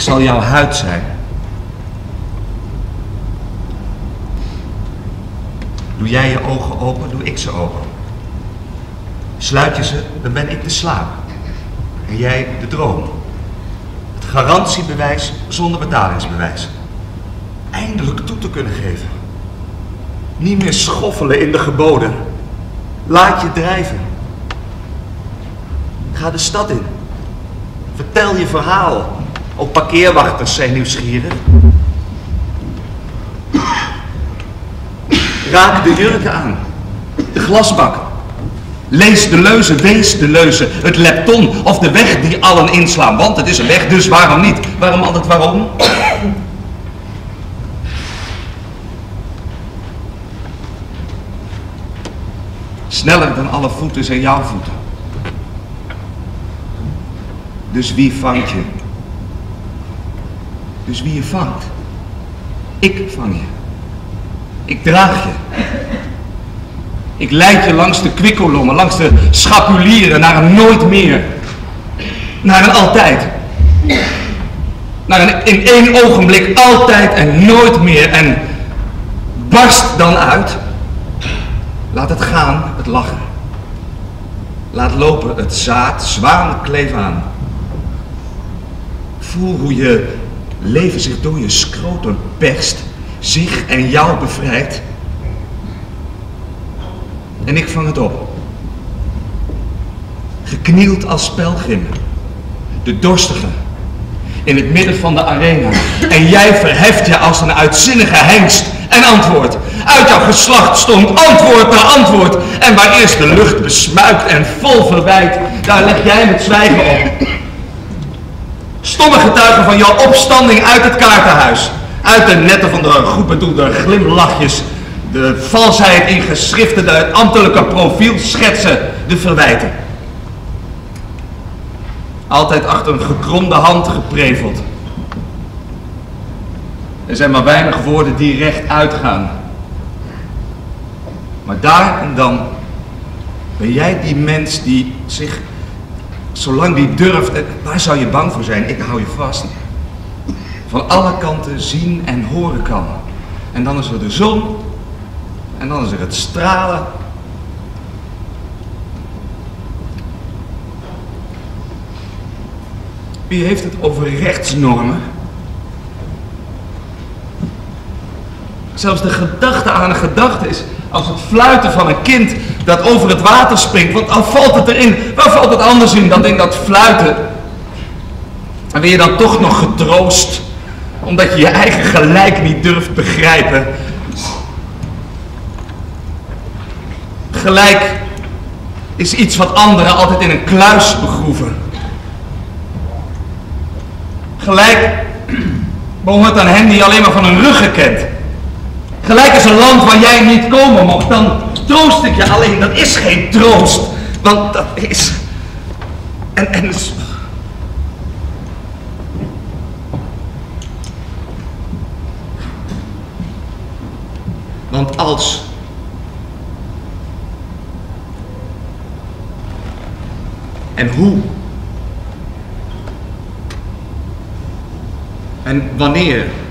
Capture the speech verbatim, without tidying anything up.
zal jouw huid zijn. Doe jij je ogen open, doe ik ze open. Sluit je ze, dan ben ik de slaap. En jij de droom. Het garantiebewijs zonder betalingsbewijs. Eindelijk toe te kunnen geven. Niet meer schoffelen in de geboden. Laat je drijven. Ga de stad in. Vertel je verhaal. Ook parkeerwachters zijn nieuwsgierig. Raak de jurken aan. De glasbak. Lees de leuzen, wees de leuzen. Het lepton of de weg die allen inslaan. Want het is een weg, dus waarom niet? Waarom altijd waarom? Sneller dan alle voeten zijn jouw voeten. Dus wie vangt je? Dus wie je vangt? Ik vang je. Ik draag je. Ik leid je langs de kwikkelommen, langs de schapulieren, naar een nooit meer. Naar een altijd. Naar een in één ogenblik altijd en nooit meer. En barst dan uit. Laat het gaan, het lachen. Laat lopen het zaad, zwaan kleef aan. Voel hoe je leven zich door je scrotum perst, zich en jou bevrijdt. En ik vang het op. Geknield als pelgrim. De dorstige. In het midden van de arena. En jij verheft je als een uitzinnige hengst. En antwoord. Uit jouw geslacht stond antwoord na antwoord. En waar eerst de lucht besmuikt en vol verwijt, daar leg jij met zwijgen op. Stomme getuigen van jouw opstanding uit het kaartenhuis. Uit de netten van de goed bedoelde glimlachjes. De valsheid in geschriften, de ambtelijke profielschetsen, de verwijten. Altijd achter een gekromde hand gepreveld. Er zijn maar weinig woorden die recht uitgaan. Maar daar en dan ben jij die mens die zich, zolang die durft, waar zou je bang voor zijn? Ik hou je vast. Van alle kanten zien en horen kan. En dan is er de zon. En dan is er het stralen. Wie heeft het over rechtsnormen? Zelfs de gedachte aan een gedachte is als het fluiten van een kind dat over het water springt. Want dan valt het erin. Waar valt het anders in dan in dat fluiten? En ben je dan toch nog getroost omdat je je eigen gelijk niet durft begrijpen? Gelijk is iets wat anderen altijd in een kluis begroeven. Gelijk behoort aan hen die alleen maar van hun ruggen kent. Gelijk is een land waar jij niet komen mocht. Dan troost ik je alleen. Dat is geen troost. Want dat is... En... en want als... En hoe? En wanneer?